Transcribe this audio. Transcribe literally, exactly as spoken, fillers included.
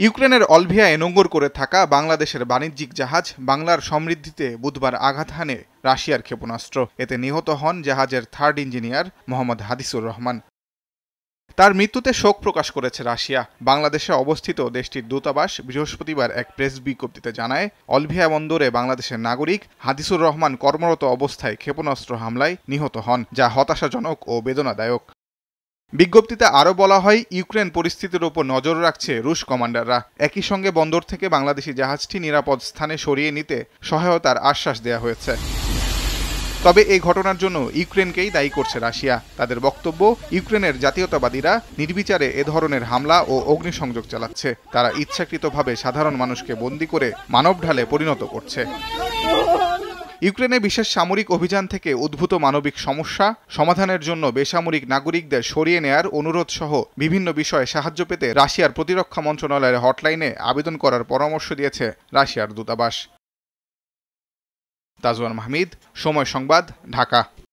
ইউক্রেনের অলভিয়ায় নোঙর করে থাকা বাংলাদেশের বাণিজ্যিক জাহাজ বাংলার সমৃদ্ধিতে বুধবার আঘাত হানে রাশিয়ার ক্ষেপণাস্ত্র। এতে নিহত হন জাহাজের থার্ড ইঞ্জিনিয়ার মোহাম্মদ হাদিসুর রহমান। তার মৃত্যুতে শোক প্রকাশ করেছে রাশিয়া। বাংলাদেশে অবস্থিত দেশটির দূতাবাস বৃহস্পতিবার এক প্রেস বিজ্ঞপ্তিতে জানায়, অলভিয়া বন্দরে বাংলাদেশের নাগরিক হাদিসুর রহমান কর্মরত অবস্থায় ক্ষেপণাস্ত্র হামলায় নিহত হন, যা হতাশাজনক ও বেদনাদায়ক। বিজ্ঞপ্তিতে আরও বলা হয়, ইউক্রেন পরিস্থিতির উপর নজর রাখছে রুশ কমান্ডাররা। একই সঙ্গে বন্দর থেকে বাংলাদেশি জাহাজটি নিরাপদ স্থানে সরিয়ে নিতে সহায়তার আশ্বাস দেওয়া হয়েছে। তবে এই ঘটনার জন্য ইউক্রেনকেই দায়ী করছে রাশিয়া। তাদের বক্তব্য, ইউক্রেনের জাতীয়তাবাদীরা নির্বিচারে এ ধরনের হামলা ও অগ্নিসংযোগ চালাচ্ছে। তারা ইচ্ছাকৃতভাবে সাধারণ মানুষকে বন্দী করে মানবঢালে পরিণত করছে। ইউক্রেনে বিশেষ সামরিক অভিযান থেকে উদ্ভূত মানবিক সমস্যা সমাধানের জন্য বেসামরিক নাগরিকদের সরিয়ে নেয়ার অনুরোধ সহ বিভিন্ন বিষয়ে সাহায্য পেতে রাশিয়ার প্রতিরক্ষা মন্ত্রণালয়ের হটলাইনে আবেদন করার পরামর্শ দিয়েছে রাশিয়ার দূতাবাস। তাজওয়ান মাহমিদ, সময় সংবাদ, ঢাকা।